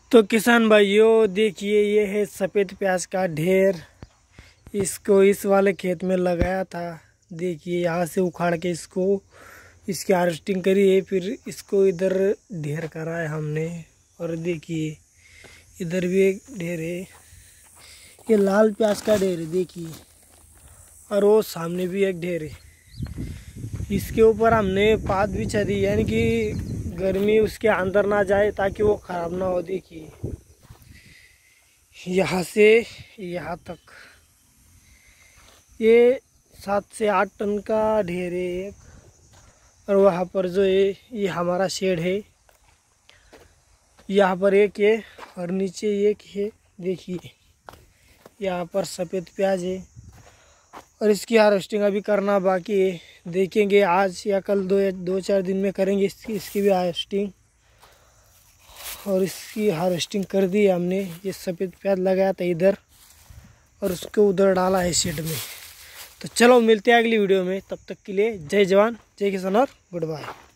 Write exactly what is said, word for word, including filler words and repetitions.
तो किसान भाइयों देखिए, ये है सफ़ेद प्याज का ढेर। इसको इस वाले खेत में लगाया था। देखिए यहाँ से उखाड़ के इसको इसकी हार्वेस्टिंग करी है, फिर इसको इधर ढेर करा है हमने। और देखिए इधर भी एक ढेर है, ये लाल प्याज का ढेर है देखिए। और वो सामने भी एक ढेर है। इसके ऊपर हमने पात बिछा दी, यानी कि गर्मी उसके अंदर ना जाए ताकि वो ख़राब ना हो। देखिए यहाँ से यहाँ तक ये सात से आठ टन का ढेर है एक। और वहाँ पर जो है ये हमारा शेड है, यहाँ पर एक है और नीचे एक है। देखिए यहाँ पर सफ़ेद प्याज है और इसकी हार्वेस्टिंग अभी करना बाकी है। देखेंगे आज या कल, दो दो चार दिन में करेंगे इसकी इसकी भी हार्वेस्टिंग। और इसकी हार्वेस्टिंग कर दी हमने। ये सफ़ेद प्याज लगाया था इधर और उसको उधर डाला है शेड में। तो चलो मिलते हैं अगली वीडियो में, तब तक के लिए जय जवान जय किसान और गुड बाय।